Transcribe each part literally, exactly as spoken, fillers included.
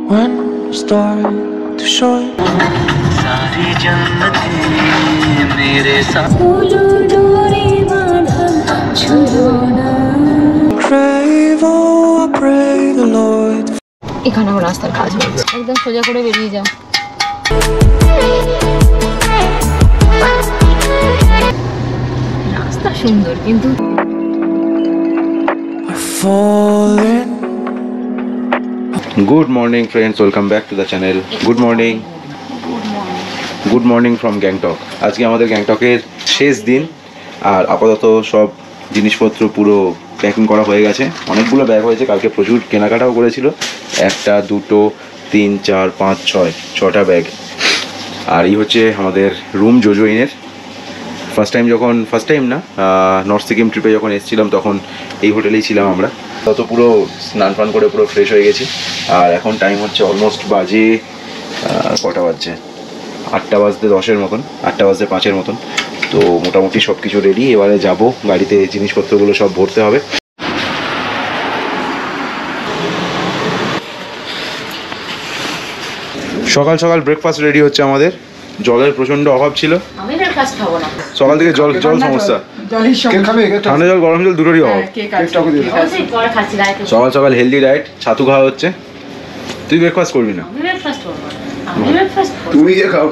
when start to shine. सारी जन्नतें मेरे साथ crave, oh I pray the Lord. এখানেও রাস্তার কাজ হচ্ছে, একদম সোজা করে বেরিয়ে যাও। রাস্তা সুন্দর কিন্তু Good morning friends, welcome back to the channel. Good morning. Good morning from Gangtok. আজকে আমাদের গ্যাংটকের শেষ দিন আর আপাতত সব জিনিসপত্র পুরো প্যাকিং করা হয়ে গেছে। অনেকগুলো ব্যাগ হয়েছে, কালকে প্রচুর কেনাকাটাও করেছিল। একটা দুটো তিন চার পাঁচ ছয় ছটা ব্যাগ। আর এই হচ্ছে আমাদের রুম জোজোইনের। ফার্স্ট টাইম যখন ফার্স্ট টাইম না নর্থ সিকিম ট্রিপে যখন এসেছিলাম তখন এই হোটেলেই ছিলাম আমরা। তত পুরো স্নান ফান করে পুরো ফ্রেশ হয়ে গেছি। আর এখন টাইম হচ্ছে অলমোস্ট বাজে কটা বাজছে, আটটা বাজতে দশের মতন, আটটা বাজতে পাঁচের মতন। তো মোটামুটি সব কিছু রেডি। এবারে যাব গাড়িতে, জিনিসপত্রগুলো সব ভরতে হবে। সকাল সকাল ব্রেকফাস্ট রেডি হচ্ছে আমাদের। জলের প্রচন্ড অভাব ছিল, আমি ব্রেকফাস্ট খাবো না সকাল থেকে জল জল সমস্যা, ঠান্ডা জল গরম জল দুটোরই অভাব। সকাল সকাল হেলদি ডায়েট, ছাতু খাওয়া হচ্ছে। তুই ব্রেকফাস্ট করবি না? তুমি খাও,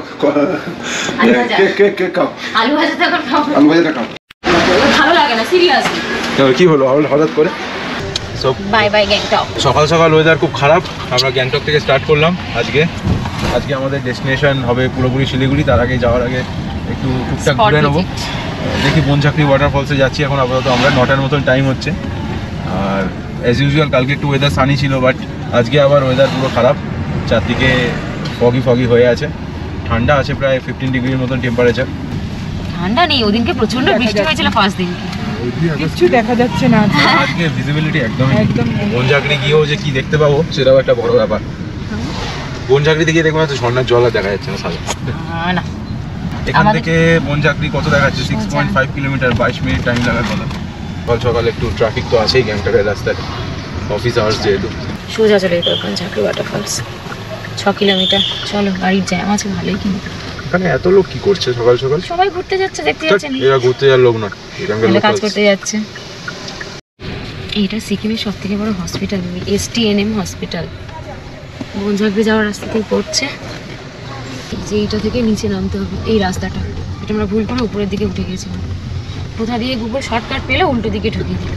খাও আলু ভাজাটা খাও, আলু ভাজাটা খাও, ভালো লাগে না সিরিয়াসলি। কি হলো হঠাৎ করে? Bye bye Gangtok. সকাল সকাল ওয়েদার খুব খারাপ। আমরা গ্যাংটক থেকে স্টার্ট করলাম আজকে। আজকে আমাদের ডেস্টিনেশন হবে পুরোপুরি শিলিগুড়ি। তার আগে যাওয়ার আগে একটু টুকটাক ঘুরে নেবো। দেখি বনঝাঁকড়ি ওয়াটারফলসে যাচ্ছি এখন আপাতত আমরা। নটার মতন টাইম হচ্ছে। আর অ্যাজ ইউজুয়াল কালকে একটু ওয়েদার সানি ছিল, বাট আজকে আবার ওয়েদার পুরো খারাপ। চারদিকে ফগি ফগি হয়ে আছে। ঠান্ডা আছে প্রায় ফিফটিন ডিগ্রির মতন টেম্পারেচার। ঠান্ডা নেই, ওদিনকে প্রচন্ড বৃষ্টি হয়েছিল ফার্স্ট দিন। কিছু দেখা যাচ্ছে না আজকে ভিজিবিলিটি একদম একদম। বনঝাঁকড়ি গিয়েও যে কি দেখতে পাবো সেটাও একটা বড় ব্যাপার। বনঝাঁকড়িতে গিয়ে দেখবো না তো ঝর্ণার জল আর দেখা যাচ্ছে না সাদা না। এখান থেকে বনঝাঁকড়ি কত দেখাচ্ছে? সিক্স পয়েন্ট ফাইভ কিলোমিটার, বাইশ মিনিট টাইম লাগার কথা। সকাল সকাল একটু ট্রাফিক তো আছেই গ্যাংটকের রাস্তায়, অফিস আওয়ার্স যেহেতু। সোজা চলে যেতে হবে ঝাঁকড়ি ওয়াটারফলস, ছ কিলোমিটার। চলো, গাড়ির জ্যাম আছে ভালোই কিন্তু। এখানে এত লোক কি করছে সকাল সকাল? সবাই ঘুরতে যাচ্ছে, দেখতে যাচ্ছে। এরা ঘুরতে যাওয়ার লোক নয়, এখানে কাজ করতে যাচ্ছে। এটা সিকিমের সব থেকে বড় hospital, S T N M hospital. Banjhakri যাওয়ার রাস্তাতেই পড়ছে। যে এইটা থেকে নিচে নামতে হবে, এই রাস্তাটা। এটা আমরা ভুল করে উপরের দিকে উঠে গেছিলাম। কোথা দিয়ে গুগল শর্টকাট পেলে উল্টো দিকে ঢুকিয়ে দিল।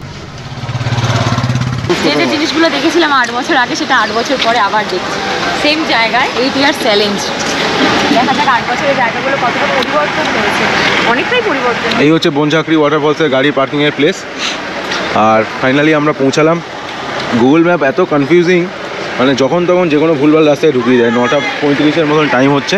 যে যে জিনিসগুলো দেখেছিলাম আট বছর আগে, সেটা আট বছর পরে আবার দেখছি সেম জায়গায়। Eight years challenge. দেখা যাক আট বছরের জায়গাগুলো কতটা পরিবর্তন হয়েছে। অনেকটাই পরিবর্তন। এই হচ্ছে বনঝাঁকড়ি ওয়াটারফলসের গাড়ি পার্কিংয়ের প্লেস। আর ফাইনালি আমরা পৌঁছালাম। গুগল ম্যাপ এত কনফিউজিং, মানে যখন তখন যে কোনো ভুলভাল রাস্তায় ঢুকিয়ে দেয়। নটা পঁয়ত্রিশের মতন টাইম হচ্ছে।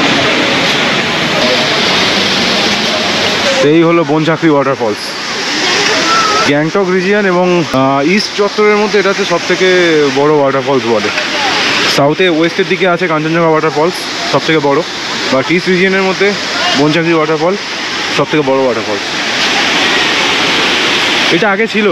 এই হলো বনঝাঁকড়ি ওয়াটারফলস। গ্যাংটক রিজিয়ন এবং ইস্ট চত্বরের মধ্যে এটা হচ্ছে সব থেকে বড়ো ওয়াটারফলস বলে। সাউথে ওয়েস্টের দিকে আছে কাঞ্চনজঙ্ঘা ওয়াটারফলস, সব থেকে বড়ো। বাট ইস্ট রিজিয়নের মধ্যে বনঝাঁকড়ি ওয়াটারফল সব থেকে বড়ো ওয়াটারফলস। এটা আগে ছিল?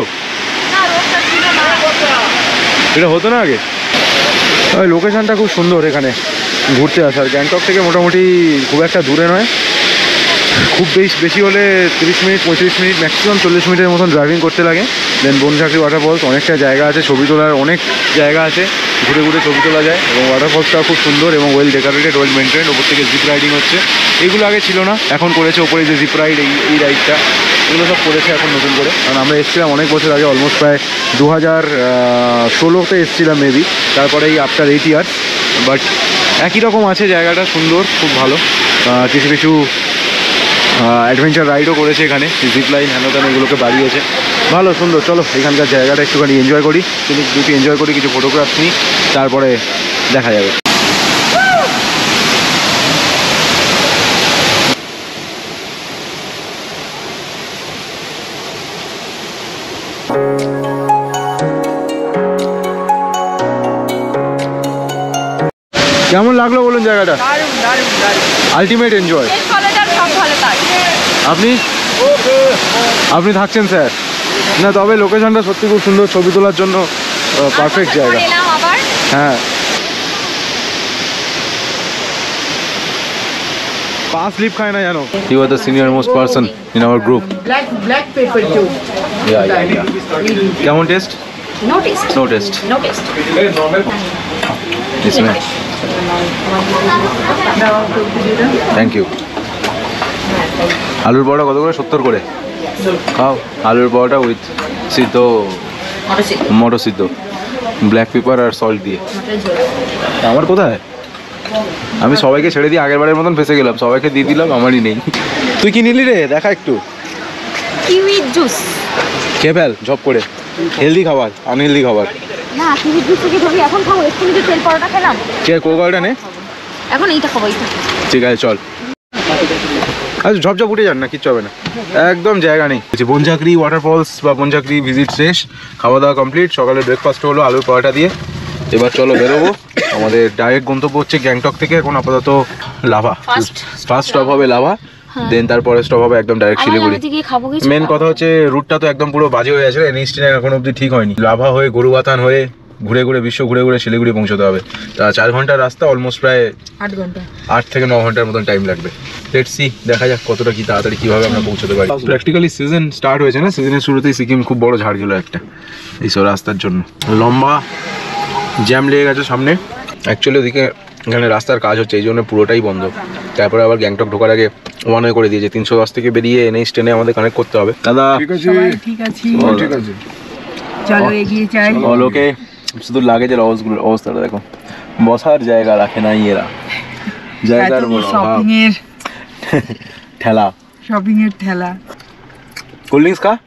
এটা হতো না আগে। ওই লোকেশানটা খুব সুন্দর এখানে ঘুরতে আসার। গ্যাংটক থেকে মোটামুটি খুব একটা দূরে নয়, খুব বেশি বেশি হলে তিরিশ মিনিট পঁয়ত্রিশ মিনিট ম্যাক্সিমাম চল্লিশ মিনিটের মতন ড্রাইভিং করতে লাগে। দেন বনঝাঁকড়ি ওয়াটারফলস অনেকটা জায়গা আছে, ছবি তোলার অনেক জায়গা আছে, ঘুরে ঘুরে ছবি তোলা যায়। এবং ওয়াটারফলসটাও খুব সুন্দর এবং ওয়েল ডেকোরেটেড, ওয়েল মেনটেন। ওপর থেকে জিপ রাইডিং হচ্ছে, এগুলো আগে ছিল না, এখন করেছে। ওপরে যে জিপ রাইড, এই এই রাইডটা, এগুলো সব করেছে এখন নতুন করে। কারণ আমরা এসেছিলাম অনেক বছর আগে, অলমোস্ট প্রায় দু হাজার ষোলোতে এসেছিলাম মেবি। তারপরে এই আফটার এইট ইয়ার্স। বাট একই রকম আছে জায়গাটা, সুন্দর, খুব ভালো। কিছু কিছু অ্যাডভেঞ্চার রাইডও করেছে এখানে, জিপ লাইন হেন তেন এগুলোকে বাড়িয়েছে। ভালো সুন্দর। চলো এখানকার জায়গাটা একটুখানি এনজয় করি, কিন্তু দুটি এনজয় করি, কিছু ফটোগ্রাফ নিই, তারপরে দেখা যাবে। কেমন লাগলো বলুন জায়গাটা? Ultimate enjoy. আপনি আপনি থাকছেন স্যার? না, তবে লোকেশনটা সত্যি খুব সুন্দর, ছবি তোলার জন্য পারফেক্ট জায়গা। হ্যাঁ, পা স্লিপ খায় না জানো। You are the senior most person in our group. Black black pepper too. Yeah, yeah, yeah. কেমন taste? No taste, no taste. No taste. इसमें থ্যাংক ইউ। আলুর পরোটা কত করে? সত্তর করে। খাও আলুর পরোটা উইথ সিদ্ধ মটর সিদ্ধ, ব্ল্যাক পেপার আর সল্ট দিয়ে। আমার কোথায়? আমি সবাইকে ছেড়ে দিয়ে আগের বারের মতন ফেসে গেলাম, সবাইকে দিয়ে দিলাম, আমারই নেই। তুই কি নিলি রে? দেখা একটু। Kiwi juice. খেয়ে ফেল ঝপ করে। হেলদি খাবার, আনহেলদি খাবার না, কিউই জুস থেকে ধরি এখন খাবো। একটু যে তেল পরোটা খেলাম, কে কোকাটা নে, এখন এইটা খাবো। এইটা ঠিক আছে চল। আচ্ছা ঝপঝপ উঠে যান না, কিচ্ছু হবে না, একদম জায়গা নেই। বনঝাকরি ওয়াটারফলস বা বনঝাকরি ভিজিট শেষ, খাওয়া দাওয়া কমপ্লিট। সকালে ব্রেকফাস্ট হলো আলুর পরোটা দিয়ে। এবার চলো বেরোবো। আমাদের ডাইরেক্ট গন্তব্য হচ্ছে গ্যাংটক থেকে। এখন আপাতত লাভা, ফার্স্ট স্টপ হবে লাভা, দেন তারপরে স্টপ হবে একদম ডাইরেক্ট শিলিগুড়ি। মেন কথা হচ্ছে রুটটা তো একদম পুরো বাজে হয়ে আছে, এনএইচ এখন অব্দি ঠিক হয়নি। লাভা হয়ে গরুবাথান হয়ে ঘুরে ঘুরে বিশ্ব ঘুরে ঘুরে শিলিগুড়ি পৌঁছতে হবে। তা চার ঘন্টার রাস্তা, অলমোস্ট প্রায় আট ঘন্টা আট থেকে ন ঘন্টার মতন টাইম লাগবে। লেটস সি, দেখা যাক কতটা কি তাড়াতাড়ি কিভাবে আমরা পৌঁছতে পারি। প্র্যাকটিক্যালি সিজন স্টার্ট হয়েছে না, সিজনের শুরুতেই সিকিম খুব বড় ঝাড় গেল একটা এইসব রাস্তার জন্য। লম্বা জ্যাম লেগে গেছে সামনে। অ্যাকচুয়ালি ওদিকে এখানে রাস্তার কাজ হচ্ছে, এই জন্য পুরোটাই বন্ধ। তারপরে আবার গ্যাংটক ঢোকার আগে ওয়ান ওয়ে করে দিয়েছে, তিনশো দশ থেকে বেরিয়ে এনএইচ টেনে আমাদের কানেক্ট করতে হবে। দাদা ঠিক আছে, ঠিক আছে, চলো এগিয়ে যাই। লোকে শুধু লাগেজের অবস্থাগুলো অবস্থাটা দেখো, বসার জায়গা রাখে নাই এরা, জায়গার বড় শপিং এর ঠেলা, শপিং এর ঠেলা। কোল্ড ড্রিঙ্কস খা,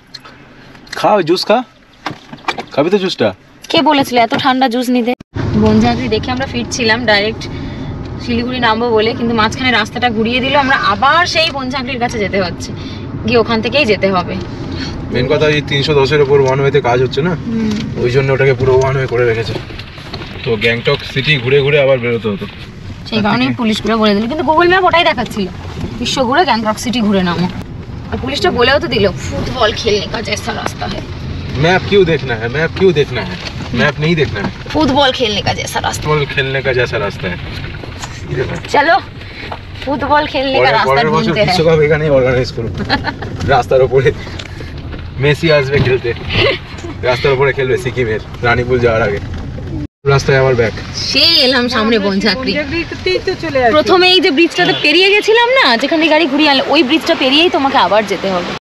খাও জুস খা, খাবি তো জুসটা? কে বলেছিল এত ঠান্ডা জুস নিতে? বনঝাকরি দেখে আমরা ফিরছিলাম ডাইরেক্ট শিলিগুড়ি নামবো বলে, কিন্তু মাঝখানে রাস্তাটা ঘুরিয়ে দিল, আমরা আবার সেই বনঝাকরির কাছে যেতে হচ্ছে, গিয়ে ওখান থেকেই যেতে হবে। মেন কথা এই তিনশো দশের ওপর ওয়ান ওয়েতে কাজ হচ্ছে না, ওই জন্য ওটাকে পুরো ওয়ান ওয়ে করে রেখেছে। তো গ্যাংটক সিটি ঘুরে ঘুরে আবার বেরোতে হতো, সেই কারণেই পুলিশ ঘুরে বলে দিল। কিন্তু গুগল ম্যাপ ওটাই দেখাচ্ছিল, বিশ্ব ঘুরে গ্যাংটক সিটি ঘুরে নামো। আর পুলিশটা বলেও তো দিল ফুটবল খেলনে কা জैसा রাস্তা है। मैप क्यों देखना है, मैप क्यों देखना है, मैप नहीं देखना है, फुटबॉल खेलने का जैसा रास्ता, फुटबॉल खेलने का जैसा रास्ता है। चलो फुटबॉल खेलने का रास्ता ढूंढते हैं। विश्व कप এখানে অর্গানাইজ করব, রাস্তার উপরে মেসি আসবে খেলতে, রাস্তার উপরে খেলবে সিকিমের রানীপুল যাওয়ার আগে। রাস্তায় আবার ব্যাক, সেই এলাম সামনে বনঝাকরি। বনঝাকরিতেই তো চলে আসবে। প্রথমে এই যে ব্রিজটাতে পেরিয়ে গেছিলাম না, যেখান থেকে গাড়ি ঘুরিয়ে আনলে, ওই ব্রিজটা পেরিয়েই তোমাকে আবার যেতে হবে।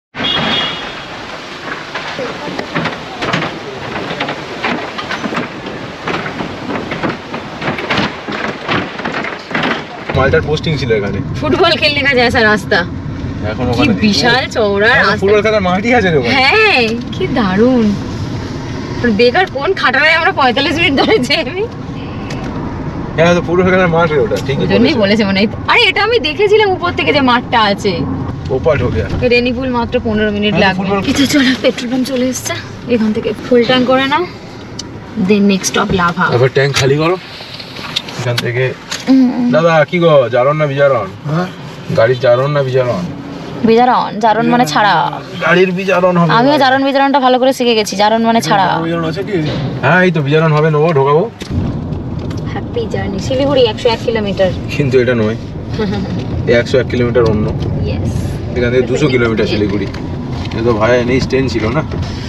মাল্টার পোস্টিং ছিল এখানে, ফুটবল খেলনে কা জैसा রাস্তা। এখন কি ওখানে বিশাল চওড়া রাস্তা, ফুটবল খেলার মাঠই আছে ওখানে। হ্যাঁ কি দারুণ। বেকার কোন খাটারায় আমরা পঁয়তাল্লিশ মিনিট ধরেছি। আমি হ্যাঁ তো ফুটবল খেলার মাঠ ওটা, ঠিকই জন্যই বলেছে মনে হয়। আরে এটা আমি দেখেছিলাম উপর থেকে যে মাঠটা আছে। ওপাট হয়ে গেল রেনিপুল মাত্র পনেরো মিনিট লাগবে। কিছু চলো, পেট্রোল পাম্প চলে এসছে, এখান থেকে ফুল ট্যাঙ্ক করে নাও, দেন নেক্সট স্টপ লাভা। এবার ট্যাঙ্ক খালি করো এখান থেকে। দাদা কি গো, জারণ না বিজারণ? গাড়ির জারণ না বিজারণ? বিজারণ, জারণ মানে ছাড়া। গাড়ির বিজারণ হবে। আমিও জারণ বিজারণটা ভালো করে শিখে গেছি, জারণ মানে ছাড়া। হ্যাঁ এই তো বিজারণ হবে, নেবো ঢোকাবো। Happy journey. শিলিগুড়ি একশো এক কিলোমিটার, কিন্তু এটা নয়, এই একশো এক কিলোমিটার অন্য। ইয়েস, এখান থেকে দুশো কিলোমিটার শিলিগুড়ি। এ তো ভাই নেই, ট্রেন ছিল না,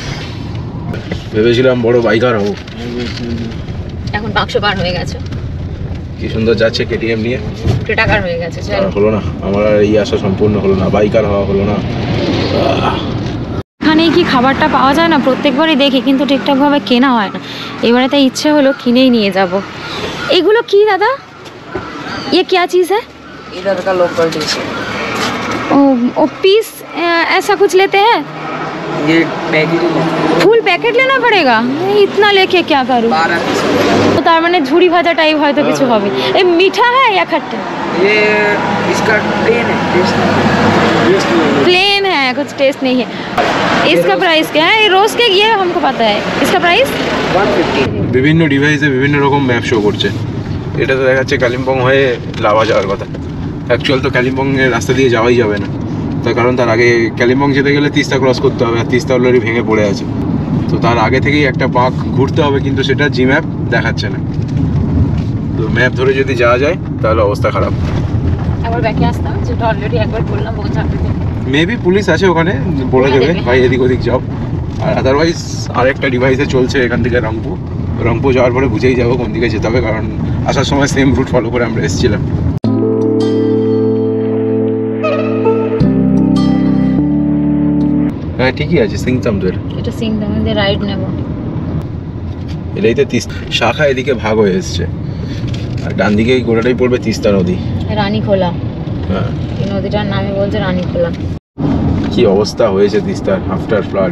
ভেবেছিলাম বড় বাইকার হবো, এখন বাক্স পার হয়ে গেছে। কি সুন্দর যাচ্ছে কেটিএম নিয়ে, টাকার হয়ে গেছে। আর হলো না, আমার আর এই আশা সম্পূর্ণ হলো না, বাইকার হওয়া হলো না। এখানে কি খাবারটা পাওয়া যায় না, প্রত্যেকবারই দেখি, কিন্তু ঠিকঠাকভাবে কেনা হয় না। এবারে তাই ইচ্ছে হলো কিনেই নিয়ে যাব। এগুলো কি দাদা, ये क्या चीज़ है? इधर का लोकल डिश है। ओ, ओ पीस ऐसा कुछ लेते हैं? ये पैकेट फुल पैकेट लेना पड़ेगा? मैं इतना लेके क्या करूँ? बारह पीस तो तार माने झुड़ी भाजा टाइप है तो कुछ होवे। ये मीठा है या खट्टा? ये इसका प्लेन है, टेस्ट नहीं। प्लेन है, कुछ टेस्ट नहीं है। इसका प्राइस क्या है? ये रोज केक, ये हमको पता है। इसका प्राइस वन फिफ्टी। বিভিন্ন ডিভাইসে বিভিন্ন রকম ম্যাপ শো করছে। এটা তো দেখাচ্ছে কালিম্পং হয়ে লাভা যাওয়ার কথা, অ্যাকচুয়াল তো কালিম্পংয়ের রাস্তা দিয়ে যাওয়াই যাবে না, তার কারণ তার আগে কালিম্পং যেতে গেলে তিস্তা ক্রস করতে হবে, আর তিস্তা অলরেডি ভেঙে পড়ে আছে। তো তার আগে থেকেই একটা পাক ঘুরতে হবে, কিন্তু সেটা জি ম্যাপ দেখাচ্ছে না। তো ম্যাপ ধরে যদি যাওয়া যায় তাহলে অবস্থা খারাপ। একবার ব্যাকে আসতাম, যেটা অলরেডি একবার বললাম ওকে চাকরি থেকে। মেবি পুলিশ আছে ওখানে, বলে দেবে ভাই এদিক ওদিক যাও। আর আদারওয়াইজ আরেকটা ডিভাইসে চলছে এখান থেকে রংপুর। রংপুর যাওয়ার পরে বুঝেই যাবো কোন দিকে যেতে হবে, কারণ আসার সময় সেম রুট ফলো করে আমরা এসেছিলাম। হ্যাঁ ঠিকই আছে, সিংতাম তো এটা। এটা সিংদাম দিয়ে রাইড নেব। এটাই তো তিস্তা শাখা, এদিকে ভাগ হয়ে এসছে। আর ডান দিকে এই গোটাটাই পড়বে তিস্তা নদী। রানীখোলা, হ্যাঁ এই নদীটার নামে বলছে রানীখোলা। কি অবস্থা হয়েছে তিস্তার আফটার ফ্লাড।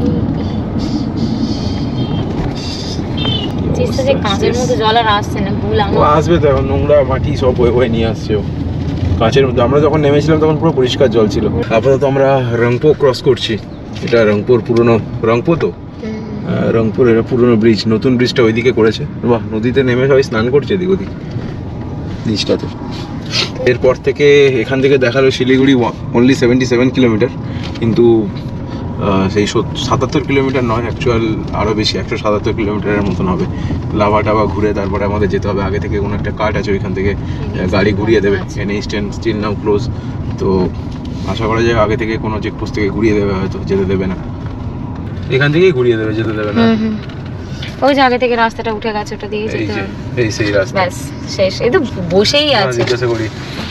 তিস্তা যে কাঁচের মতো জল আর আসছে না, ভুল ও আমার। আসবে তো, এখন নোংরা মাটি সব বয়ে বয়ে নিয়ে আসছে ও। কাঁচের মধ্যে আমরা যখন নেমেছিলাম তখন পুরো পরিষ্কার জল ছিল। আপাতত আমরা রংপুর ক্রস করছি। এটা রংপুর পুরনো, রংপুর তো আহ, রংপুর এটা পুরনো ব্রিজ। নতুন ব্রিজটা ওইদিকে করেছে। বাহ, নদীতে নেমে সবাই স্নান করছে এদিক ওদিক ব্রিজটাতে। এরপর থেকে এখান থেকে দেখালো Siliguri only seventy seven kilometre, কিন্তু আহ, সেই সাতাত্তর কিলোমিটার নয়, অ্যাকচুয়াল আরও বেশি, একশো সাতাত্তর কিলোমিটারের মতন হবে। লাভা টাভা ঘুরে তারপরে আমাদের যেতে হবে। আগে থেকে কোনো একটা কার্ড আছে, ওইখান থেকে গাড়ি ঘুরিয়ে দেবে। NH ten still now close, তো আশা করা যায় আগে থেকে কোনো চেকপোস্ট থেকে ঘুরিয়ে দেবে, হয়তো যেতে দেবে না। এখান থেকেই ঘুরিয়ে দেবে, যেতে দেবে না। ওই যে আগে থেকে রাস্তাটা উঠে গেছে, ওটা দিয়ে এই যেতে যে হবে। এই সেই রাস্তা। ব্যাস শেষ, এই তো বসেই আছে। জিজ্ঞাসা করি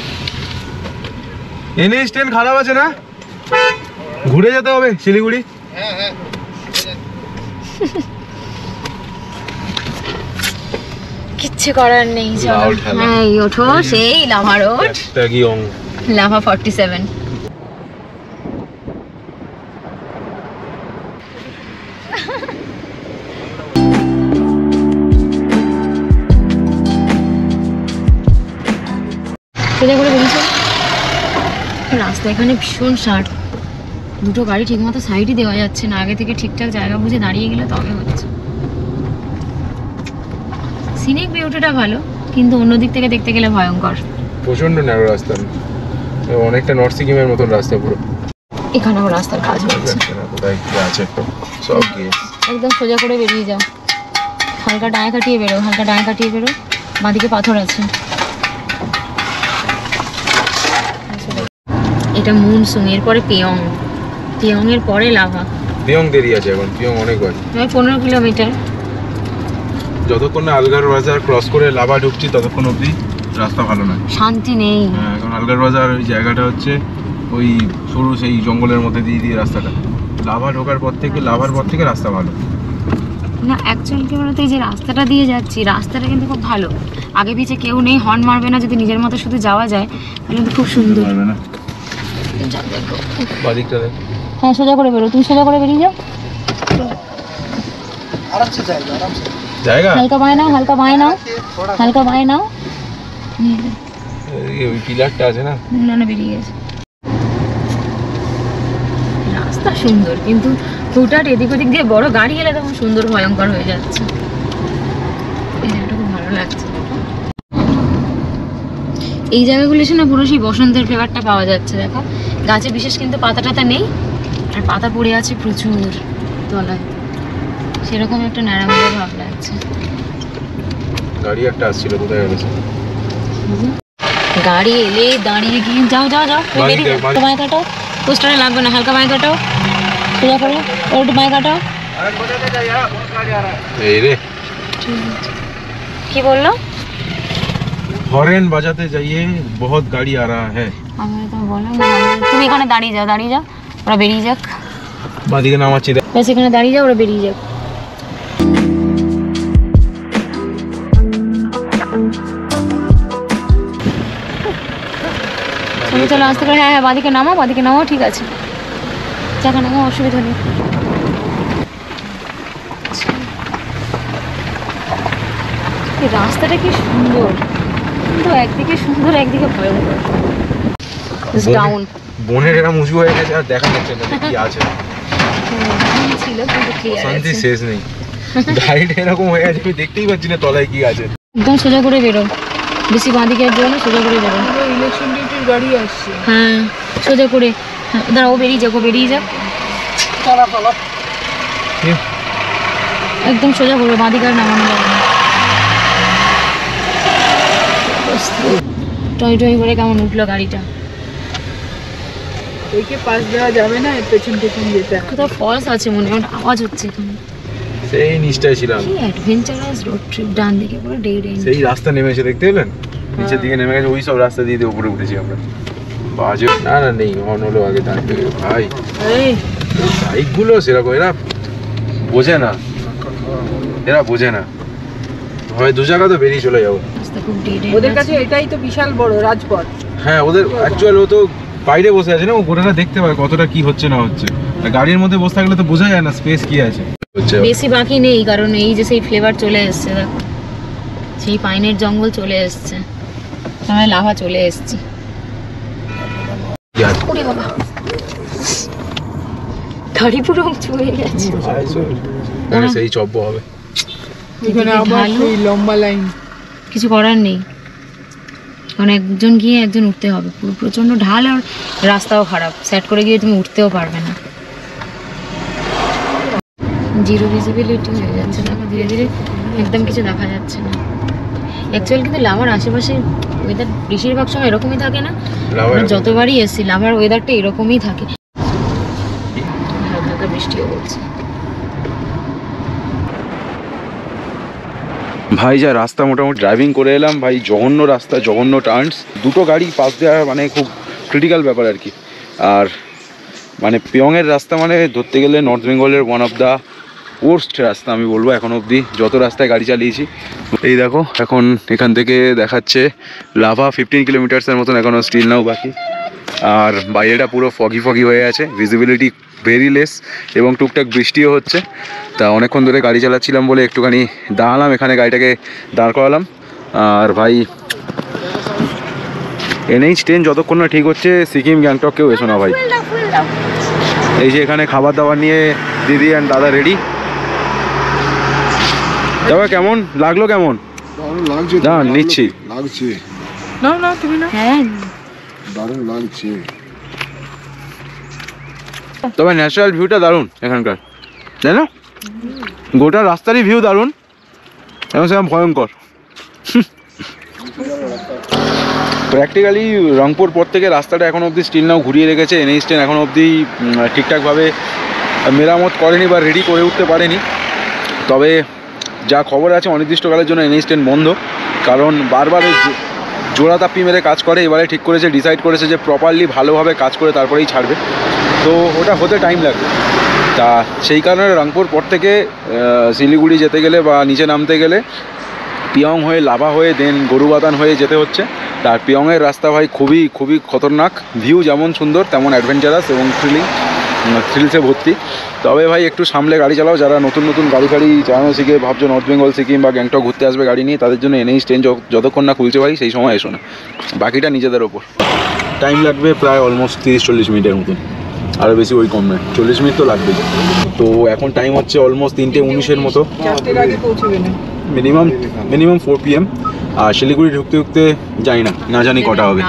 এনএইচ টেন খারাপ আছে না, ঘুরে যেতে হবে শিলিগুড়ি। কিচ্ছু করার নেই, চলো। লাউ ঠেলা। হ্যাঁ এই ওঠো, সেই লাভা রোড, একটা গিয়ং। Lava forty seven. সোজা করে বেরিয়েছে রাস্তা। এখানে ভীষণ ষাট, দুটো গাড়ি ঠিকমতো সাইডই দেওয়া যাচ্ছে না। আগে থেকে ঠিকঠাক জায়গা বুঝে দাঁড়িয়ে গেলে তবে হচ্ছে। সিনিক বিউটিটা ভালো, কিন্তু অন্য দিক থেকে দেখতে গেলে ভয়ঙ্কর। প্রচন্ড ন্যারো রাস্তা, অনেকটা নর্থ সিকিমের মতন রাস্তা পুরো। এখানেও রাস্তার কাজ হচ্ছে। কোথায় কি আছে সব গিয়ে একদম সোজা করে বেরিয়ে যাও, হালকা ডাঁয়ে কাটিয়ে বেরো, হালকা ডাঁয়ে কাটিয়ে বেরো। বাঁদিকে পাথর আছে। এটা মুনসুং, এরপরে পেয়ং, পেয়ং এর পরে লাভা। পিয়ং দেরি আছে এখন, পিয়ং অনেক বার। প্রায় পনেরো কিলোমিটার। যতক্ষণ না আলগার বাজার ক্রস করে লাভা ঢুকছি ততক্ষণ অবধি রাস্তা ভালো নয়, শান্তি নেই। হ্যাঁ, এখন আলগার বাজার ওই জায়গাটা হচ্ছে ওই সরু সেই জঙ্গলের মধ্যে দিয়ে দিয়ে রাস্তাটা। লাভা ঢোকার পর থেকে, লাভার পর থেকে রাস্তা ভালো না। অ্যাকচুয়ালি কি বলতো, এই যে রাস্তাটা দিয়ে যাচ্ছি, রাস্তাটা কিন্তু খুব ভালো। আগে পিছে কেউ নেই, হর্ন মারবে না। যদি নিজের মতো শুধু যাওয়া যায় তাহলে কিন্তু খুব সুন্দর। পারবে না। যাও, দেখো। বাদিকটা দেখ। হ্যাঁ সোজা করে বেরো, তুমি সোজা করে বেরিয়ে যাও। জায়গা হালকা বাঁয়ে নাও, হালকা বাঁয়ে নাও, হালকা বাঁয়ে নাও। এই ওই পিলারটা আছে না, না না বেরিয়ে গেছে। রাস্তা সুন্দর, কিন্তু হুটহাট এদিক ওদিক দিয়ে বড় গাড়ি এলে তখন সুন্দর ভয়ঙ্কর হয়ে যাচ্ছে। এই জায়গাটা খুব ভালো লাগছে। এই জায়গাগুলো এসে না পুরো সেই বসন্তের ফ্লেভারটা পাওয়া যাচ্ছে। দেখো গাছে বিশেষ কিন্তু পাতা টাতা নেই, আর পাতা পড়ে আছে প্রচুর তলায়। সেরকম একটা ন্যাড়ামেড়া ভাব লাগছে। গাড়ি একটা আসছিল, কোথায় গেছে? গাড়ি এলে দাঁড়িয়ে গিয়ে যাও যাও যাও, বাঁদিকে, বাঁদিকে। বাঁয়ে কাটাও, পোস্টারে লাগবে না, হালকা বাঁয়ে কাটাও, সোজা করে ওর একটু বাঁয়ে কাটাও। এই রে কি বললো? হরেন বাজাতে যাইয়ে বহুত গাড়ি আ রহা হ্যায়। আমি তো বললাম তুমি এখানে দাঁড়িয়ে যাও, দাঁড়িয়ে যাও, ওরা বেরিয়ে যাক। বাদিকে নামাচ্ছি দেখ। ব্যাস এখানে দাঁড়িয়ে যাও, ওরা বেরিয়ে যাক। চলো চলো আস্তে করে। হ্যাঁ হ্যাঁ বাদিকে নামাও, বাদিকে নামাও, ঠিক আছে। চাকা নামাও, অসুবিধা নেই। এই রাস্তাটা কি সুন্দর, কিন্তু একদিকে সুন্দর একদিকে ভয়ঙ্কর। ডাউন বনের এরকম উঁচু হয়ে গেছে আর দেখা যাচ্ছে না কি আছে। ছিল কিন্তু ক্লিয়ার শান্তি আছে। শেষ নেই। গাড়িটা এরকম হয়ে গেছে, আমি দেখতেই পাচ্ছি না তলায় কি আছে। একদম সোজা করে বেরো, বেশি বাঁদিকে আর জন্য সোজা করে বেরো। ইলেকশন ডিউটির গাড়ি আসছে। হ্যাঁ সোজা করে। হ্যাঁ দাঁড়াও, বেরিয়ে যাক, ও বেরিয়ে যাক। কি? একদম সোজা করবে, বাঁদিকে আর নামানো যাবে না। টয় টয় করে কেমন উঠলো গাড়িটা। একে পাস দেওয়া যাবে না, পেছন পেছন যেতে হবে। কোথাও ফলস আছে মনে হয়, আওয়াজ হচ্ছে এখানে। সেই নিচটায় ছিলাম। কি অ্যাডভেঞ্চারাস রোড ট্রিপ, ডান দিকে পুরো ডেড এন্ড। সেই রাস্তা নেমেছে দেখতে পেলেন, নিচের দিকে নেমে গেছে, ওই সব রাস্তা দিয়ে দিয়ে উপরে উঠেছি আমরা। বাজে না না নেই, হর্ন হলো আগে দাঁড়িয়ে ভাই। এই বাইকগুলো সেরকম, এরা বোঝে না, এরা বোঝে না। হয় দু জায়গা তো বেরিয়ে চলে যাবো। রাস্তা খুব ডেড এন্ড। ওদের কাছে এটাই তো বিশাল বড় রাজপথ। হ্যাঁ ওদের অ্যাকচুয়াল, ও তো বাইরে বসে আছে না, ও গোটাটা দেখতে পায় কতটা কি হচ্ছে না হচ্ছে। আর গাড়ির মধ্যে বসে থাকলে তো বোঝা যায় না স্পেস কি আছে। বেশি বাকি নেই, কারণ এই যে সেই ফ্লেভার চলে এসছে, দেখো সেই পাইনের জঙ্গল চলে এসছে, আমরা লাভা চলে এসছি। ওরে বাবা, গাড়ি পুরো উঁচু হয়ে গেছে। সেই চব্য হবে এখানে আবার সেই লম্বা লাইন। কিছু করার নেই, কারণ একজন গিয়ে একজন উঠতে হবে। পুরো প্রচন্ড ঢাল আর রাস্তাও খারাপ, সেট করে গিয়ে তুমি উঠতেও পারবে না। জিরো ভিজিবিলিটি হয়ে যাচ্ছে, দেখো ধীরে ধীরে একদম কিছু দেখা যাচ্ছে না। অ্যাকচুয়ালি কিন্তু লাভার আশেপাশে ওয়েদার বেশিরভাগ সময় এরকমই থাকে না, আমরা যতবারই এসেছি লাভার ওয়েদারটা এরকমই থাকে। হালকা হালকা বৃষ্টিও পড়ছে। ভাই যা রাস্তা মোটামুটি ড্রাইভিং করে এলাম ভাই, জঘন্য রাস্তা, জঘন্য টার্নস, দুটো গাড়ি পাস দেওয়া মানে খুব ক্রিটিক্যাল ব্যাপার আর কি। আর মানে পিয়ংয়ের রাস্তা মানে ধরতে গেলে নর্থ বেঙ্গলের ওয়ান অফ দ্য ওয়ার্স্ট রাস্তা আমি বলবো এখন অবধি, যত রাস্তায় গাড়ি চালিয়েছি। এই দেখো এখন এখান থেকে দেখাচ্ছে লাভা ফিফটিন কিলোমিটার্সের মতন এখনও স্টিল নাও বাকি। আর বাইরেটা পুরো ফগি ফগি হয়ে আছে, ভিজিবিলিটি ভেরি লেস, এবং টুকটাক বৃষ্টিও হচ্ছে। তা অনেকক্ষণ ধরে গাড়ি চালাচ্ছিলাম বলে একটুখানি দাঁড়ালাম এখানে, গাড়িটাকে দাঁড় করালাম। আর ভাই এনএইচ টেন যতক্ষণ না ঠিক হচ্ছে সিকিম গ্যাংটক কেউ এসো না ভাই। এই যে এখানে খাবার দাবার নিয়ে দিদি অ্যান্ড দাদা রেডি। দাদা কেমন লাগলো, কেমন লাগছে? দাঁড়ান নিচ্ছি। লাগছে, না না তুমি না। হ্যাঁ দারুণ লাগছে। তবে ন্যাচারাল ভিউটা দারুণ এখানকার, তাই না? গোটা রাস্তারই ভিউ দারুণ এবং সেরকম ভয়ঙ্কর। প্র্যাকটিক্যালি রংপুর পর থেকে রাস্তাটা এখন অবধি স্টিল নাও ঘুরিয়ে রেখেছে। এনএইচ টেন এখন অবধি ঠিকঠাকভাবে মেরামত করেনি বা রেডি করে উঠতে পারেনি। তবে যা খবর আছে অনির্দিষ্টকালের জন্য এনএইচ টেন বন্ধ, কারণ বারবার জোড়া তাপ্পি মেরে কাজ করে। এবারে ঠিক করেছে, ডিসাইড করেছে যে প্রপারলি ভালোভাবে কাজ করে তারপরেই ছাড়বে, তো ওটা হতে টাইম লাগবে। তা সেই কারণে রংপুর পর থেকে শিলিগুড়ি যেতে গেলে বা নিচে নামতে গেলে পিয়ং হয়ে লাভা হয়ে দেন গরুবাতান হয়ে যেতে হচ্ছে। তার পিয়ংয়ের রাস্তা ভাই খুবই খুবই খতরনাক, ভিউ যেমন সুন্দর তেমন অ্যাডভেঞ্চারাস এবং থ্রিলিং, থ্রিলসে ভর্তি। তবে ভাই একটু সামলে গাড়ি চালাও, যারা নতুন নতুন গাড়ি গাড়ি চালানো শিখে ভাবছো নর্থ বেঙ্গল সিকিম বা গ্যাংটক ঘুরতে আসবে গাড়ি নিয়ে, তাদের জন্য এনএইচ টেন যতক্ষণ না খুলছে ভাই সেই সময় এসো না, বাকিটা নিজেদের ওপর। টাইম লাগবে প্রায় অলমোস্ট তিরিশ চল্লিশ মিনিটের মতন, আরও বেশি ওই কম নয়, চল্লিশ মিনিট তো লাগবেই। তো এখন টাইম হচ্ছে অলমোস্ট তিনটে উনিশের মতো, চারটের আগে পৌঁছবে না minimum minimum four P M. আর শিলিগুড়ি ঢুকতে ঢুকতে যাই না না জানি কটা হবে।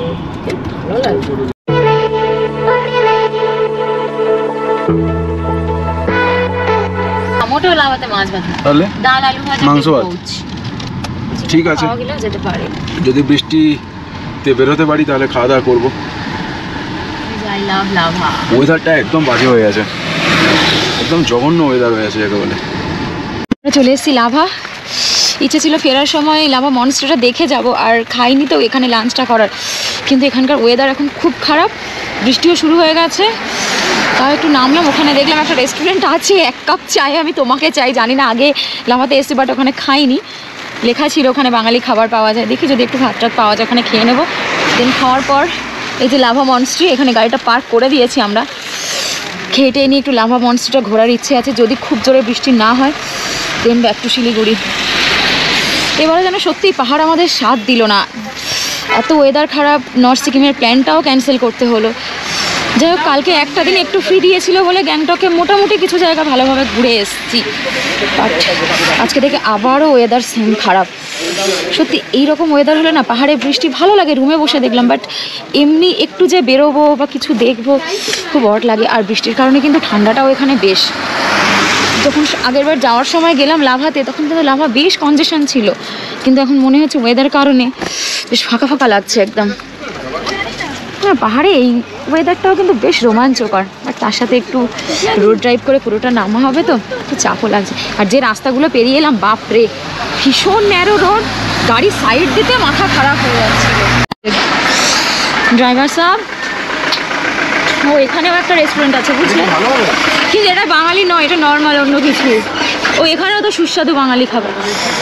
মোটেও লাভাতে মাছ ভাজা, তাহলে ডাল আলু ভাজা, মাংস ভাত। ঠিক আছে, খাওয়া গেলেও যেতে পারে। যদি বৃষ্টিতে বেরোতে পারি তাহলে খাওয়া দাওয়া করবো। I love Lava. ওয়েদারটা একদম বাজে হয়ে আছে, একদম জঘন্য ওয়েদার হয়ে আছে একেবারে। চলে এসেছি লাভা, ইচ্ছে ছিল ফেরার সময় লাভা মনস্টারটা দেখে যাব, আর খাইনি তো এখানে লাঞ্চটা করার, কিন্তু এখানকার ওয়েদার এখন খুব খারাপ, বৃষ্টিও শুরু হয়ে গেছে। তাও একটু নামলাম, ওখানে দেখলাম একটা রেস্টুরেন্ট আছে, এক কাপ চাই আমি তোমাকে চাই, জানি না আগে লাভাতে এসেছি বাট ওখানে খাইনি, লেখা ছিল ওখানে বাঙালি খাবার পাওয়া যায়, দেখি যদি একটু ভাত টাত পাওয়া যায় ওখানে খেয়ে নেবো। দেন খাওয়ার পর এই যে লাভা মনস্ট্রি, এখানে গাড়িটা পার্ক করে দিয়েছি আমরা, খেয়ে টেয়ে নিয়ে একটু লাভা মনস্ট্রিটা ঘোরার ইচ্ছে আছে, যদি খুব জোরে বৃষ্টি না হয় দেন ব্যাক টু শিলিগুড়ি। এবারে যেন সত্যিই পাহাড় আমাদের সাথ দিল না, এত ওয়েদার খারাপ, নর্থ সিকিমের প্ল্যানটাও ক্যান্সেল করতে হলো। যাই হোক কালকে একটা দিন একটু ফ্রি দিয়েছিল বলে গ্যাংটকে মোটামুটি কিছু জায়গা ভালোভাবে ঘুরে এসেছি, বাট আজকে থেকে আবারও ওয়েদার সেম খারাপ। সত্যি এইরকম ওয়েদার হলে না পাহাড়ে বৃষ্টি ভালো লাগে, রুমে বসে দেখলাম, বাট এমনি একটু যে বেরোবো বা কিছু দেখবো খুব অড লাগে। আর বৃষ্টির কারণে কিন্তু ঠান্ডাটাও এখানে বেশ, যখন আগের বার যাওয়ার সময় গেলাম লাভাতে, তখন কিন্তু লাভা বেশ কনজেশন ছিল, কিন্তু এখন মনে হচ্ছে ওয়েদার কারণে বেশ ফাঁকা ফাঁকা লাগছে একদম। হ্যাঁ, পাহাড়ে এই ওয়েদারটাও কিন্তু বেশ রোমাঞ্চকর, আর তার সাথে একটু রোড ড্রাইভ করে পুরোটা নামা হবে, তো একটু চাপও লাগছে। আর যে রাস্তাগুলো পেরিয়ে এলাম, বাপরে ভীষণ ন্যারো রোড, গাড়ি সাইড দিতে মাথা খারাপ হয়ে যাচ্ছিল। ড্রাইভার সাহেব, ও এখানেও একটা রেস্টুরেন্ট আছে বুঝলে, কিন্তু এটা বাঙালি নয়, এটা নর্মাল অন্য কিছু। ও এখানেও তো সুস্বাদু বাঙালি খাবার,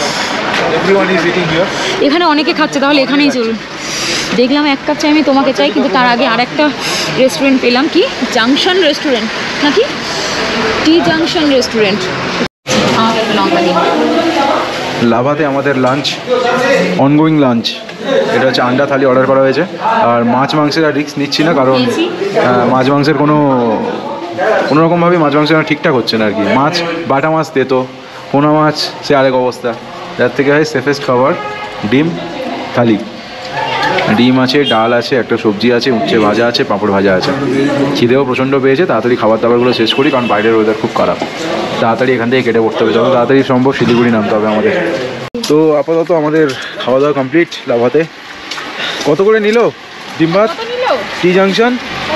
এখানে অনেকে খাচ্ছে, তাহলে এখানেই চলুন। দেখলাম এক কাপ চাই আমি তোমাকে চাই, কিন্তু তার আগে আর একটা রেস্টুরেন্ট পেলাম, কি জাংশন রেস্টুরেন্ট নাকি টি জাংশন রেস্টুরেন্ট। আমাকে একটা লঙ্কা দিন। লাভাতে আমাদের লাঞ্চ, অনগোয়িং লাঞ্চ, এটা হচ্ছে আন্ডা থালি অর্ডার করা হয়েছে। আর মাছ মাংসের আর রিস্ক নিচ্ছি না, কারণ মাছ মাংসের কোনো কোনো রকমভাবে মাছ মাংসের ঠিকঠাক হচ্ছে না আর কি। মাছ বাটা মাছ তেতো, পোনা মাছ সে আরেক অবস্থা। যার থেকে হয় সেফেস্ট খাবার ডিম থালি। ডিম আছে, ডাল আছে, একটা সবজি আছে, উচ্ছে ভাজা আছে, পাঁপড় ভাজা আছে। খিদেও প্রচণ্ড পেয়েছে, তাড়াতাড়ি খাবার দাবারগুলো শেষ করি, কারণ বাইরের ওয়েদার খুব খারাপ। তাড়াতাড়ি এখান থেকে কেটে পড়তে হবে, যত তাড়াতাড়ি সম্ভব শিলিগুড়ি নামতে হবে আমাদের। তো আপাতত আমাদের খাওয়া দাওয়া কমপ্লিট লাভাতে। কত করে নিল ডিম ভাত টি জাংশন?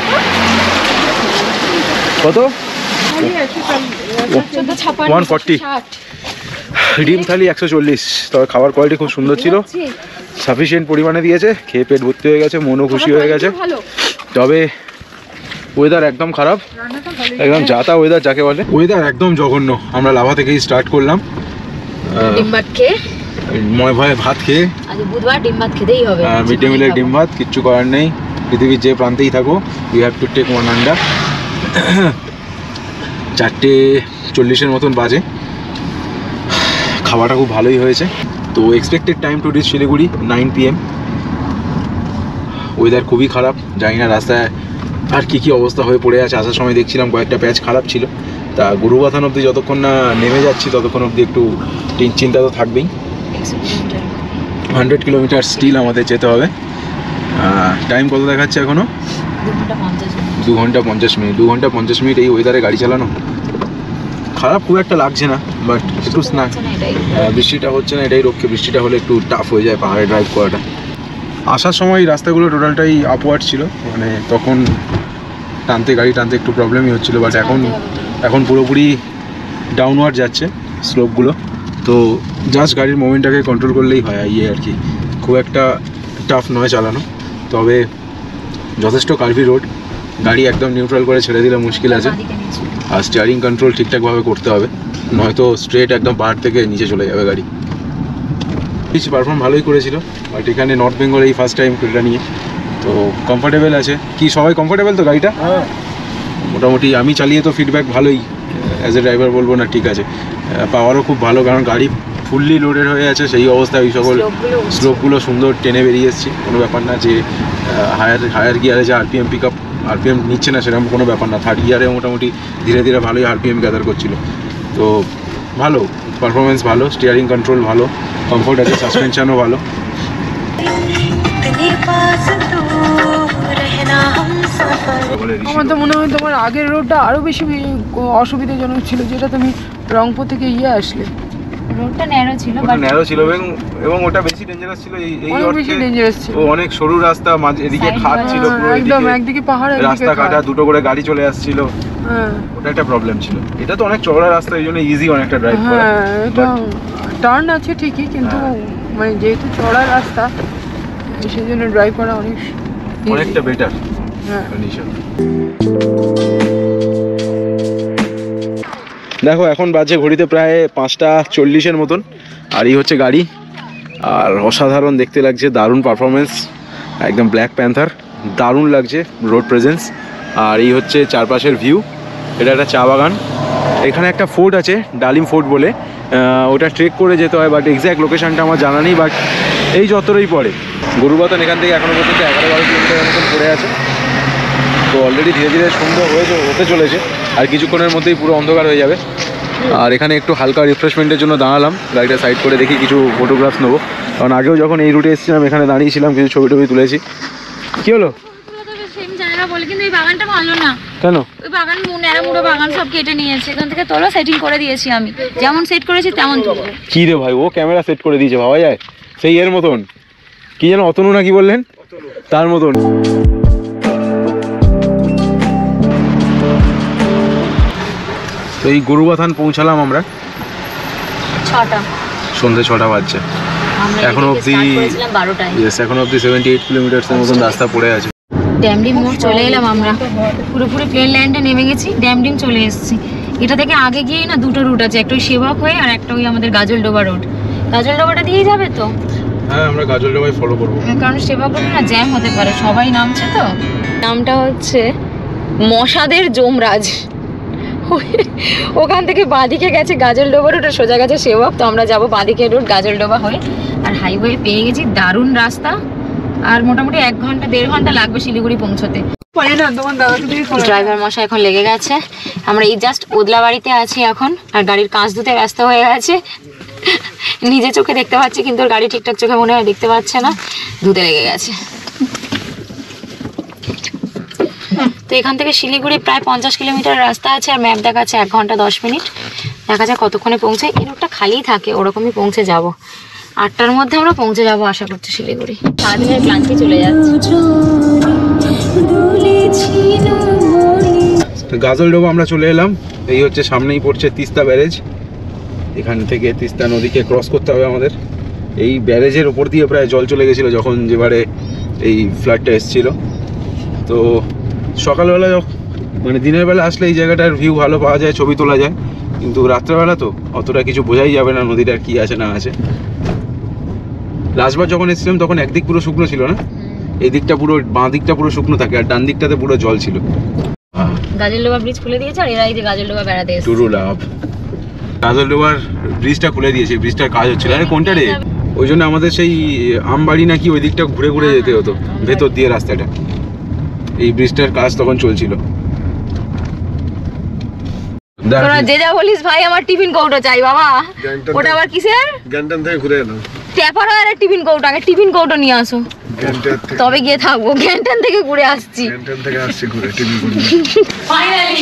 কত? One forty. ডিম থালি একশো চল্লিশ। তবে খাবার কোয়ালিটি খুব সুন্দর ছিল, সাফিসিয়েন্ট পরিমাণে দিয়েছে, খেয়ে পেট ভর্তি হয়ে গেছে, মনও খুশি হয়ে গেছে। তবে ওয়েদার একদম খারাপ, একদম যাতা ওয়েদার যাকে বলে, ওয়েদার একদম জঘন্য। আমরা লাভা থেকেই স্টার্ট করলাম ডিম ভাত খেয়ে, ময় ভয়ে ভাত খেয়ে। আজ বুধবার ডিম ভাত খেতেই হবে, মিড ডে মিলের ডিম ভাত, কিচ্ছু করার নেই। পৃথিবীর যে প্রান্তেই থাকো, you have to take one আন্ডা। চারটে চল্লিশের মতন বাজে, খাওয়াটা খুব ভালোই হয়েছে। তো expected time to reach Siliguri nine P M. Weather খুবই খারাপ, জানি না রাস্তায় আর কী কী অবস্থা হয়ে পড়ে আছে। আসার সময় দেখছিলাম কয়েকটা প্যাচ খারাপ ছিল, তা গরুবাথান অবধি যতক্ষণ না নেমে যাচ্ছি ততক্ষণ অবধি একটু চিন্তা তো থাকবেই। হান্ড্রেড কিলোমিটার স্টিল আমাদের যেতে হবে। টাইম কত দেখাচ্ছে এখনও? দু ঘন্টা পঞ্চাশ মিনিট। দু ঘন্টা পঞ্চাশ মিনিট এই ওয়েদারে গাড়ি চালানো খারাপ খুব একটা লাগছে না, বাট একটু স্নাক বৃষ্টিটা হচ্ছে না, এটাই রক্ষে। বৃষ্টিটা হলে একটু টাফ হয়ে যায় পাহাড়ে ড্রাইভ করাটা। আসার সময় রাস্তাগুলো টোটালটাই আপওয়ার্ড ছিল, মানে তখন টানতে গাড়ি টানতে একটু প্রবলেমই হচ্ছিলো, বাট এখন এখন পুরোপুরি ডাউনওয়ার্ড যাচ্ছে স্লোপগুলো। তো জাস্ট গাড়ির মোমেন্টটাকে কন্ট্রোল করলেই হয়, ইয়ে আর কি। খুব একটা টাফ নয় চালানো, তবে যথেষ্ট কার্ভি রোড, গাড়ি একদম নিউট্রাল করে ছেড়ে দিলে মুশকিল আছে। আর স্টিয়ারিং কন্ট্রোল ঠিকঠাকভাবে করতে হবে, নয়তো স্ট্রেট একদম পাহাড় থেকে নিচে চলে যাবে গাড়ি। কিছু পারফর্ম ভালোই করেছিল, বাট এখানে নর্থ বেঙ্গল এই ফার্স্ট টাইম এটা নিয়ে, তো কমফোর্টেবল আছে। কি সবাই কমফোর্টেবল তো গাড়িটা? মোটামুটি আমি চালিয়ে তো ফিডব্যাক ভালোই, অ্যাজ এ ড্রাইভার বলবো না ঠিক আছে। পাওয়ারও খুব ভালো, কারণ গাড়ি ফুললি লোডেড হয়ে আছে, সেই অবস্থায় ওই সকল স্লোপগুলো সুন্দর টেনে বেরিয়ে এসেছি। কোনো ব্যাপার না যে হায়ার হায়ার গিয়ারে যে আরপিএম পিক আপ আরপিএম নিচ্ছে না, সেরকম কোনো ব্যাপার না। থার্ড গিয়ারে মোটামুটি ধীরে ধীরে ভালোই আরপিএম গ্যাদার করছিল। তো ভালো পারফরমেন্স, ভালো স্টিয়ারিং কন্ট্রোল ভালো, কমফোর্ট আছে, সাসপেনশনও ভালো। আমার তো মনে হয় তোমার আগের রোডটা আরো বেশি অসুবিধাজনক ছিল, যেটা তুমি রংপুর থেকে ইয়ে আসলে। রোডটা ন্যারো ছিল, ওটা ন্যারো ছিল এবং ওটা বেশি ডেঞ্জারাস ছিল। এই এই বেশি ডেঞ্জারাস ছিল, ও অনেক সরু রাস্তা, মাঝে এদিকে খাদ ছিল পুরো, একদম একদিকে পাহাড়, রাস্তা কাটা, দুটো করে গাড়ি চলে আসছিল। হ্যাঁ, ওটা একটা প্রবলেম ছিল। এটা তো অনেক চওড়া রাস্তা, এই জন্য ইজি অনেকটা ড্রাইভ করা। হ্যাঁ, এটা টার্ন আছে ঠিকই, কিন্তু মানে যেহেতু চওড়া রাস্তা, সেই জন্য ড্রাইভ করা অনেক অনেকটা বেটার। হ্যাঁ, দেখো এখন বাজে ঘড়িতে প্রায় পাঁচটা চল্লিশের মতন, আর এই হচ্ছে গাড়ি। আর অসাধারণ দেখতে লাগছে, দারুণ পারফরমেন্স, একদম ব্ল্যাক প্যান্থার, দারুণ লাগছে রোড প্রেজেন্স। আর এই হচ্ছে চারপাশের ভিউ। এটা একটা চা বাগান, এখানে একটা ফোর্ট আছে ডালিম ফোর্ট বলে, ওটা ট্রেক করে যেতে হয়, বাট এক্স্যাক্ট লোকেশানটা আমার জানা নেই, বাট এই যতটাই পড়ে। গরুবাথান এখান থেকে এখনও পর্যন্ত এগারো বারো কিলোমিটার মতন পড়ে আছে। তো অলরেডি ধীরে ধীরে সুন্দর হয়েছে, হতে চলেছে, আর কিছুক্ষণের মধ্যেই পুরো অন্ধকার হয়ে যাবে। আর এখানে একটু হালকা রিফ্রেশমেন্টের জন্য দাঁড়ালাম, গাড়িটা সাইড করে দেখি কিছু ফটোগ্রাফস নেবো, কারণ আগেও যখন এই রুটে এসেছিলাম এখানে দাঁড়িয়েছিলাম, কিছু ছবি টবি তুলেছি। কী হলো? ভালো, কিন্তু এই বাগানটা ভালো না। কেন? ওই বাগান ন্যাড়া মুড়ো বাগান সব কেটে নিয়েছে, এখান থেকে তোলো, সেটিং করে দিয়েছি আমি, যেমন সেট করেছি তেমন তুলবো। কি রে ভাই, ও ক্যামেরা সেট করে দিয়েছে, ভাবা যায়? সেই এর মতন, কি যেন অতনু না কি বললেন, তার মতন। তো এই গরুবাথান পৌঁছালাম আমরা ছটা, সন্ধ্যে ছটা বাজছে। এখনো অবধি ইয়েস এখনো অবধি সেভেন্টি এইট কিলোমিটার্সের মতন রাস্তা পড়ে আছে। ড্যামডিম মোড় চলে এলাম আমরা, পুরোপুরি প্লেন ল্যান্ডে নেমে গেছি, ড্যামডিম চলে এসেছি। এটা থেকে আগে গিয়েই না দুটো রুট আছে, একটা ওই সেবক হয়ে আর একটা ওই আমাদের গাজলডোবা রোড। গাজলডোবাটা দিয়েই যাবে তো? হ্যাঁ, আমরা গাজলডোবায় ফলো করবো, কারণ সেবক রোডে না জ্যাম হতে পারে, সবাই নামছে তো। নামটা হচ্ছে মশাদের যমরাজ। ওখান থেকে বাঁদিকে গেছে গাজলডোবা রোড, সোজা গেছে সেবক। তো আমরা যাবো বাঁদিকে রোড গাজলডোবা হয়ে, আর হাইওয়ে পেয়ে গেছি, দারুণ রাস্তা। আর মোটামুটি এক ঘন্টা দেড় ঘন্টা লাগবে শিলিগুড়ি পৌঁছতে। ড্রাইভার মশাই এখন লেগে গেছে, আমরা এই জাস্ট ওদলা বাড়িতে আছি এখন, আর গাড়ির কাঁচ ধুতে ব্যস্ত হয়ে গেছে। নিজে চোখে দেখতে পাচ্ছি, কিন্তু ওর গাড়ি ঠিকঠাক চোখে মনে হয় দেখতে পাচ্ছে না, ধুতে লেগে গেছে। তো এখান থেকে শিলিগুড়ি প্রায় পঞ্চাশ কিলোমিটার রাস্তা আছে, আর ম্যাপ দেখাচ্ছে এক ঘন্টা দশ মিনিট। দেখা যায় কতক্ষণে পৌঁছে। এই রোডটা খালিই থাকে, ওরকমই পৌঁছে যাব। আটটার মধ্যে আমরা পৌঁছে যাবো আশা করছি শিলিগুড়ি। সারাদিনের ক্লান্তি চলে যাচ্ছে। গাজলডোবা আমরা চলে এলাম, এই হচ্ছে সামনেই পড়ছে তিস্তা ব্যারেজ। এখান থেকে তিস্তা নদীকে ক্রস করতে হবে আমাদের। এই ব্যারেজের ওপর দিয়ে প্রায় জল চলে গেছিলো যখন যেবারে এই ফ্লাডটা এসেছিলো। তো সকালবেলা মানে দিনের বেলা আসলে এই জায়গাটার ভিউ ভালো পাওয়া যায়, ছবি তোলা যায়, কিন্তু রাত্রেবেলা তো অতটা কিছু বোঝাই যাবে না নদীটার কি আছে না আছে। লাস্টবার যখন এসেছিলাম তখন একদিক পুরো শুকনো ছিল না, এই দিকটা পুরো বাঁ দিকটা পুরো শুকনো থাকে, আর ডান দিকটাতে পুরো জল ছিল। গাজলডোবা ব্রিজ খুলে দিয়েছে, আর এরা এই যে গাজলডোবা বেড়াতে এসেছে। টুরু লাভ, গাজলডোবার ব্রিজটা খুলে দিয়েছে, ব্রিজটার কাজ হচ্ছিল। আরে কোনটা রে? ওই জন্য আমাদের সেই আমবাড়ি নাকি ওই দিকটা ঘুরে ঘুরে যেতে হতো ভেতর দিয়ে রাস্তাটা। এই ব্রিজটার কাজ তখন চলছিল। তোরা যে যা বলিস ভাই, আমার টিফিন কৌটো চাই বাবা। ওটা আবার কিসের? গ্যান্টন থেকে ঘুরে এলাম। ট্যাপার আর টিফিন কৌটো, আগে টিফিন কৌটো নিয়ে আসো, তবে গিয়ে থাকবো। গ্যান্টন থেকে ঘুরে আসছি, গ্যান্টন থেকে আসছি ঘুরে টিফিন করে। ফাইনালি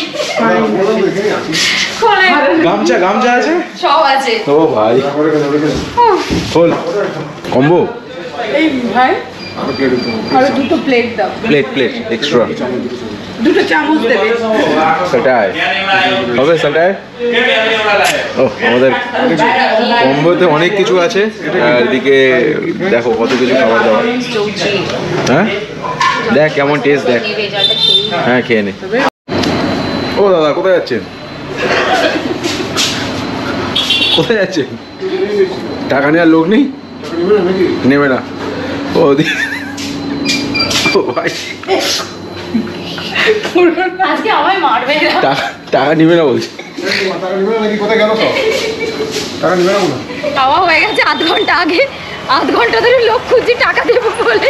গামছা গামছা আছে, সব আছে। ও ভাই খোল কম্বো। এই ভাই আর দুটো প্লেট দাও, প্লেট প্লেট এক্সট্রা, দুটো চামচ দেবে। সেটাই হবে, সেটাই। ও আমাদের কম্বোতে অনেক কিছু আছে, আর এদিকে দেখো কত কিছু খাবার দাবার। হ্যাঁ দেখ কেমন টেস্ট, দেখ। হ্যাঁ খেয়ে নে। ও দাদা কোথায় যাচ্ছেন? কোথায় যাচ্ছেন? টাকা নেওয়ার লোক নেই? নেবে না? ও ও ভাই আজকে আমায় মারবে না, টাকা নিবে না বলছি। খাওয়া হয়ে গেছে আধ ঘন্টা আগে, আধ ঘন্টা ধরে লোক খুঁজছি টাকা দেবো বলে,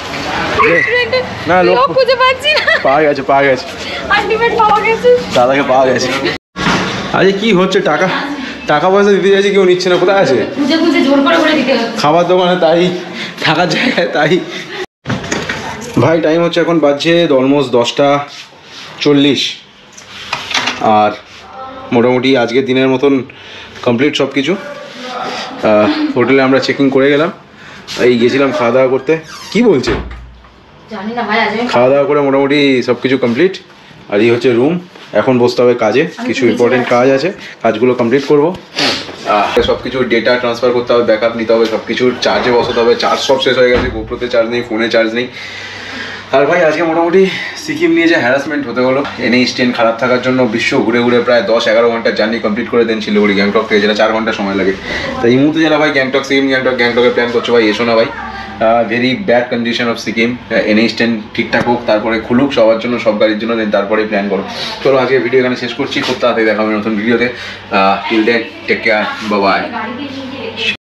না লোক লোক খুঁজে পাচ্ছি না। পাওয়া গেছে, পাওয়া গেছে, আলটিমেট পাওয়া গেছে, দাদাকে পাওয়া গেছে। আরে কি হচ্ছে, টাকা টাকা পয়সা দিতে যাচ্ছি কেউ নিচ্ছে না, কোথায় আছে? খুঁজে খুঁজে জোর করে করে দিতে হচ্ছে। খাবার দোকানে তাই, থাকার জায়গায় তাই। ভাই টাইম হচ্ছে এখন বাজছে অলমোস্ট দশটা চল্লিশ, আর মোটামুটি আজকের দিনের মতন কমপ্লিট সব কিছু। হোটেলে আমরা চেকিং করে গেলাম, এই গেছিলাম খাওয়া দাওয়া করতে। কি বলছে? জানি না ভাই, আজকে খাওয়া দাওয়া করে মোটামুটি সব কিছু কমপ্লিট। আর এই হচ্ছে রুম, এখন বসতে হবে কাজে, কিছু ইম্পর্টেন্ট কাজ আছে, কাজগুলো কমপ্লিট করবো। সব কিছু ডেটা ট্রান্সফার করতে হবে, ব্যাকআপ নিতে হবে, সব কিছু চার্জে বসাতে হবে। চার্জ সব শেষ হয়ে গেছে, গোপ্রোতে চার্জ নেই, ফোনে চার্জ নেই। আর ভাই আজকে মোটামুটি সিকিম নিয়ে যে হ্যারাসমেন্ট হতে হলো, এনএইচ টেন খারাপ থাকার জন্য বিশ্ব ঘুরে ঘুরে প্রায় দশ এগারো ঘন্টার জার্নি কমপ্লিট করে দেন শিলিগুড়ি গ্যাংটক থেকে, যেটা চার ঘন্টা সময় লাগে। তো এই মুহূর্তে যারা ভাই গ্যাংটক সিকিম গ্যাংটক গ্যাংটকের প্ল্যান করছো ভাই, এসো না ভাই। Very bad condition of Sikkim. NH ten ঠিকঠাক হোক, তারপরে খুলুক সবার জন্য, সব গাড়ির জন্য, দেন তারপরে প্ল্যান করো। চলো আজকে ভিডিও এখানে শেষ করছি, খুব তাড়াতাড়ি দেখা হবে নতুন ভিডিওতে। Till then take care, bye by.